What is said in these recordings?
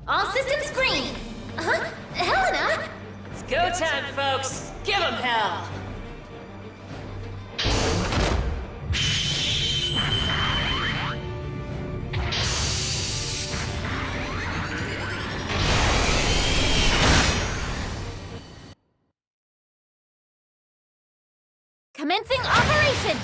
All systems green. Helena? It's go time, folks. Give 'em hell. Commencing operation!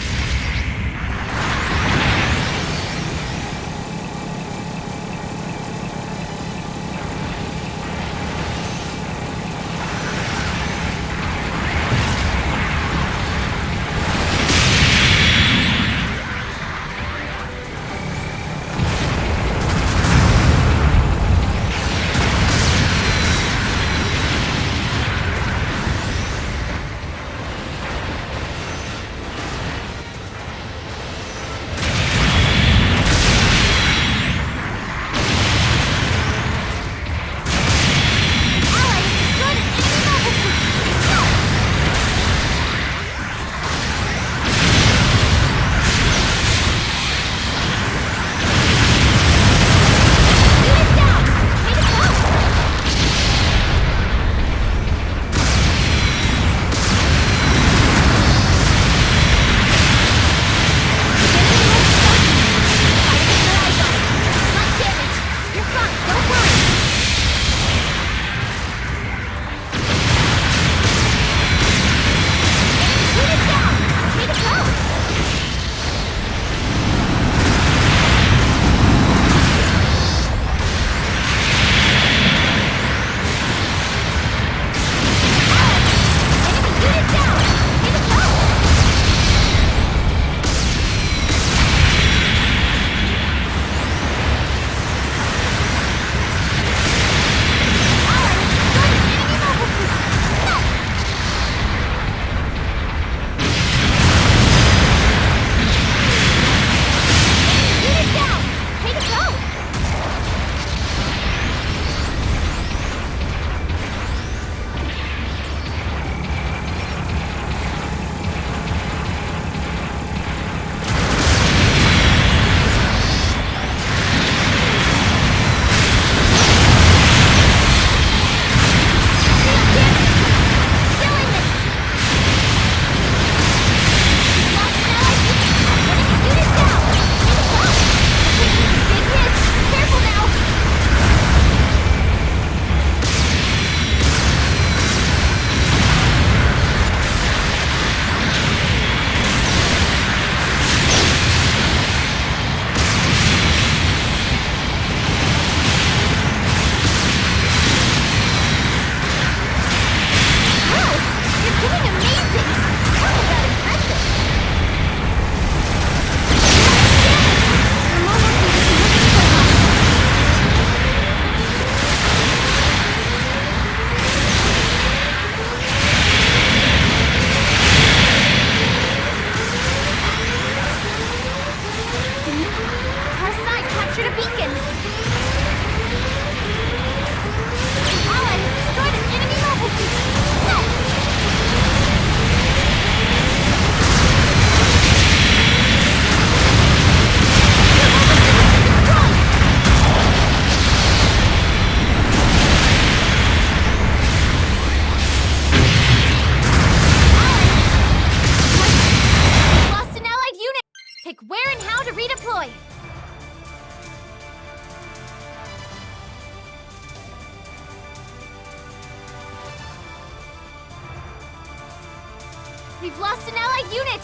We've lost an allied unit!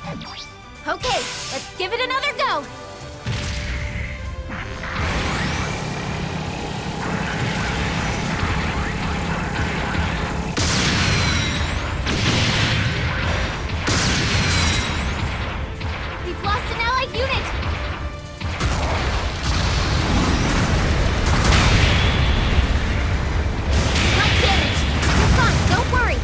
Okay, let's give it another go! We've lost an allied unit! Not damaged! You're fine, don't worry!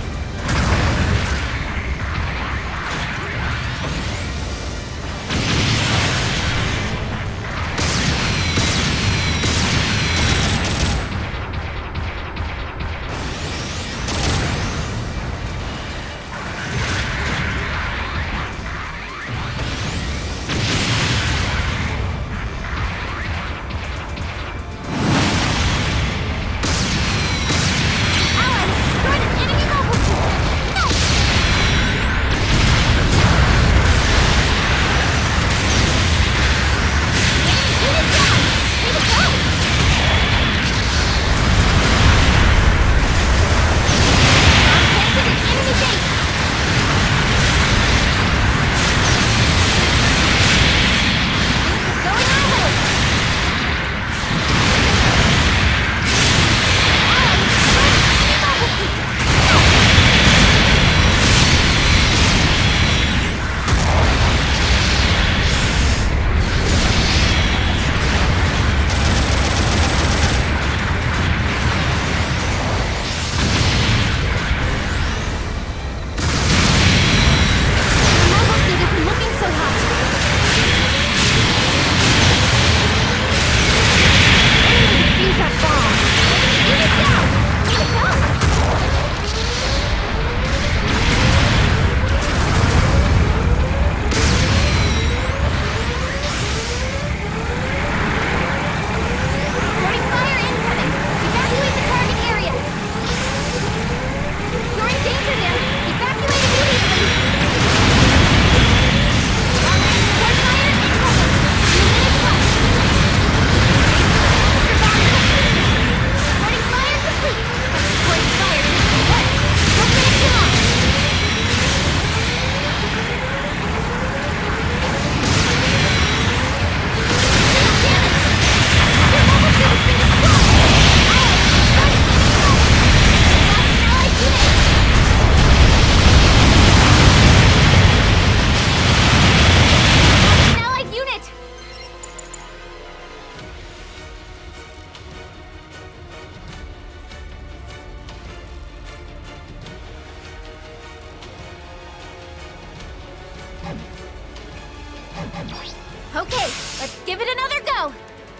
Okay, let's give it another go!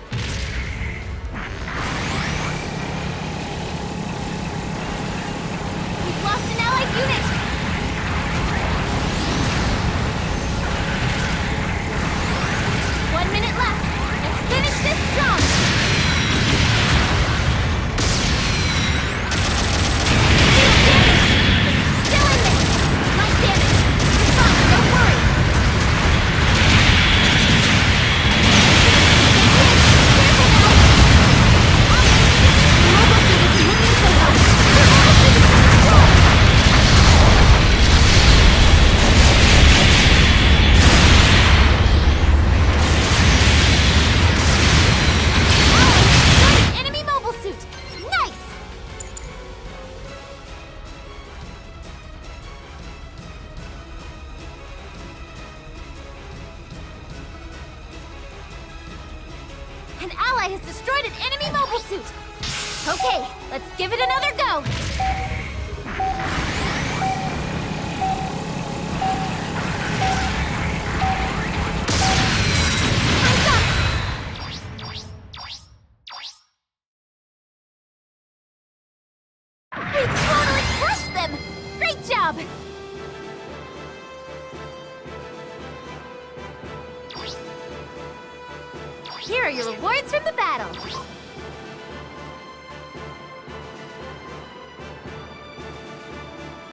We've lost an allied unit! One minute left! Let's finish this strong! Still in this! Light damage! It's fine, don't worry! Enemy mobile suit! Nice! An ally has destroyed an enemy mobile suit! Okay, let's give it another go! Time's up! We totally crushed them! Great job! Here are your rewards from the battle!